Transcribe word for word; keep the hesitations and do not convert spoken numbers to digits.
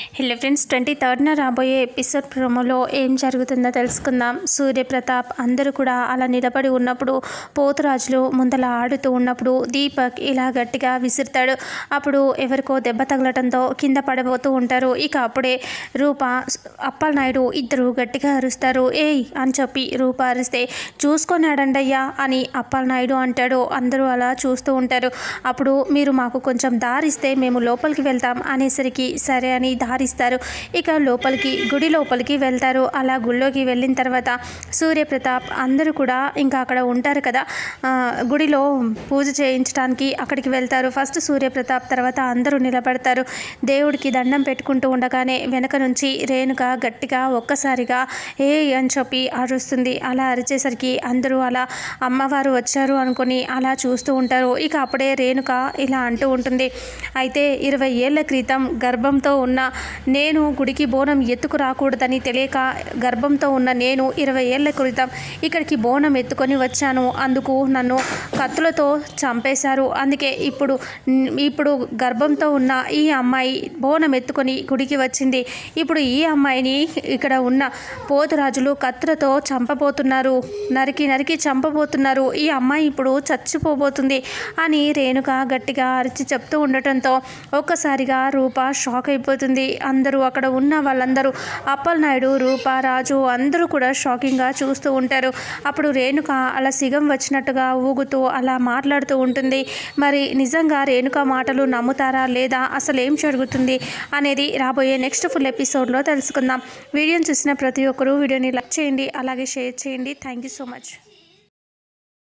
Hello friends, twenty థర్డ్న రాబోయే episode ప్రోమోలో ఏం జరుగుతుందో తెలుసుకుందాం. సూర్యప్రతాప్ అందరూ కూడా అలా నిలబడి ఉన్నప్పుడు, పోతురాజులు ముందల ఆడుతూ ఉన్నప్పుడు దీపక్ ఇలా గట్టిగా విసురుతాడు. అప్పుడు ఎవరికో దెబ్బ తగలటంతో కింద పడబోతూ ఉంటారు. ఇక అప్పుడే రూప, అప్పలనాయుడు ఇద్దరు గట్టిగా అరుస్తారు. ఏయ్ అని చెప్పి రూప అరిస్తే, చూసుకొని ఆడండయ్యా అని అప్పలనాయుడు అంటాడు. అందరూ అలా చూస్తూ ఉంటారు. అప్పుడు మీరు మాకు కొంచెం దారిస్తే మేము లోపలికి వెళ్తాం అనేసరికి సరే అని దారిస్తారు. ఇక లోపలికి, గుడి లోపలికి వెళ్తారు. అలా గుడిలోకి వెళ్ళిన తర్వాత సూర్యప్రతాప్ అందరూ కూడా ఇంకా అక్కడ ఉంటారు కదా, గుడిలో పూజ చేయించడానికి అక్కడికి వెళ్తారు. ఫస్ట్ సూర్యప్రతాప్, తర్వాత అందరూ నిలబడతారు. దేవుడికి దండం పెట్టుకుంటూ ఉండగానే వెనక నుంచి రేణుక గట్టిగా ఒక్కసారిగా ఏ అని చెప్పి అరుస్తుంది. అలా అరిచేసరికి అందరూ అలా అమ్మవారు వచ్చారు అనుకొని అలా చూస్తూ ఉంటారు. ఇక అప్పుడే రేణుక ఇలా అంటూ ఉంటుంది, అయితే ఇరవై ఏళ్ల క్రితం గర్భంతో ఉన్న నేను గుడికి బోనం ఎత్తుకు రాకూడదని తెలియక గర్భంతో ఉన్న నేను ఇరవై ఏళ్ల క్రితం ఇక్కడికి బోనం ఎత్తుకొని వచ్చాను. అందుకు నన్ను కత్తులతో చంపేశారు. అందుకే ఇప్పుడు ఇప్పుడు గర్భంతో ఉన్న ఈ అమ్మాయి బోనం ఎత్తుకొని గుడికి వచ్చింది. ఇప్పుడు ఈ అమ్మాయిని ఇక్కడ ఉన్న పోతురాజులు కత్తులతో చంపబోతున్నారు, నరికి నరికి చంపబోతున్నారు. ఈ అమ్మాయి ఇప్పుడు చచ్చిపోబోతుంది అని రేణుక గట్టిగా అరిచి చెప్తూ ఉండటంతో ఒక్కసారిగా రూప షాక్ అయిపోతుంది. అందరూ అక్కడ ఉన్న వాళ్ళందరూ, అప్పలనాయుడు, రూప, రాజు అందరూ కూడా షాకింగ్గా చూస్తూ ఉంటారు. అప్పుడు రేణుక అలా సిగం వచ్చినట్టుగా ఊగుతూ అలా మాట్లాడుతూ ఉంటుంది. మరి నిజంగా రేణుక మాటలు నమ్ముతారా లేదా, అసలు ఏం జరుగుతుంది అనేది రాబోయే నెక్స్ట్ ఫుల్ ఎపిసోడ్లో తెలుసుకుందాం. వీడియోని చూసిన ప్రతి ఒక్కరూ వీడియోని లైక్ చేయండి, అలాగే షేర్ చేయండి. Thank you so much.